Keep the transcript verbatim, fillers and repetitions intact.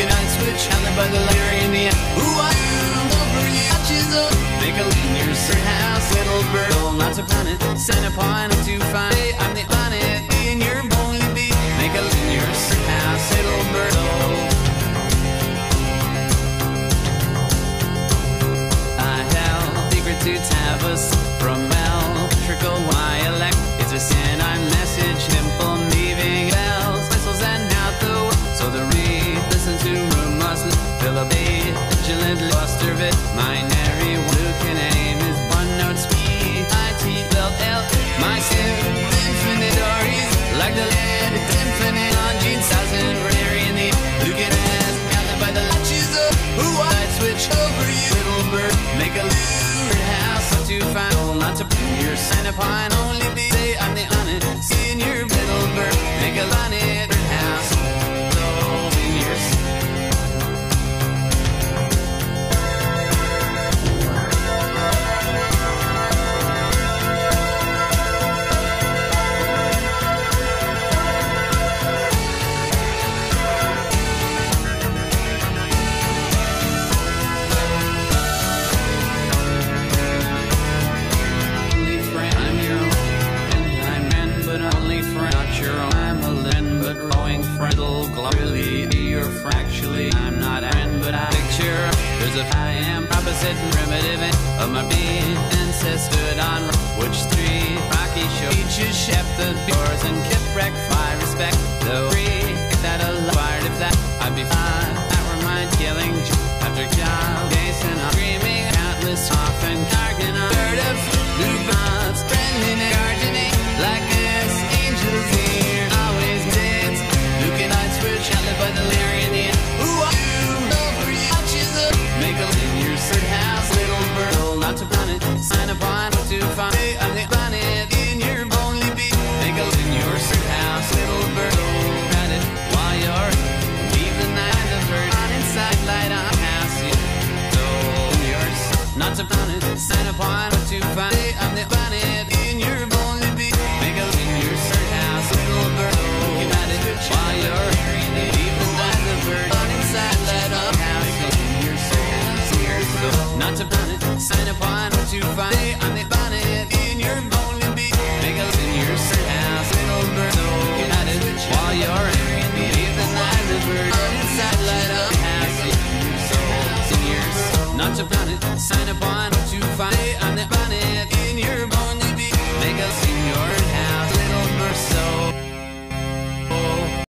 night switch, I live by the layer in the end. Who are you? Over you, touches up. Make a lean your sir house, little bird. Oh, not to planet, sent upon to find. Hey, I'm the planet, in your only bee. Make a lean your sir house, little bird. Oh. To Tavis from electrical dialect. It's a sin I message, simple leaving bells, whistles and out the way. So the reed, listen to room must fill a bait, vigilant luster of it. My nary one who can aim is one note speed. I T L L, my sim, infinite stories, like the lead, infinite on Gene thousand, rare in the looking ass, gathered by the latches of who I switch over you, little bird, make a to find, oh, not to bring your sign upon only be say I'm the honest seeing your little bird make a line at your house so in your actually, I'm not a friend, but I picture there's a I am opposite and primitive of my being ancestor on which street Rocky show teaches chef the doors and kept wreck by respect though free if that a fired if that I'd be fine that were mine killing after job Jason I'm screaming countless often cargan on bird of new bonds friendly gardening like this angels here always dance looking I'd switch I live by the lyric in the end. Who are you? Over you, watches up. Make a in your third house, little bird. Oh, not to planet, sign upon to find. Hey, I'm the planet in your only beat. Make a in your third house, little bird. Oh, got it while you're leave the night the bird on inside light on house. So yours, not to planet, sign upon to find. Hey, I'm the planet in your only beat. Make a in your third house, little bird. Oh, got it while you're leave the night the bird on inside light up house. Not to planet, sign upon to find. Hey, I'm the planet in your only beat. Make a in your third house, little bird. So united while you're leave the night the bird on inside light up house. So in yours, not to planet, sign upon to find. Hey, I'm the planet.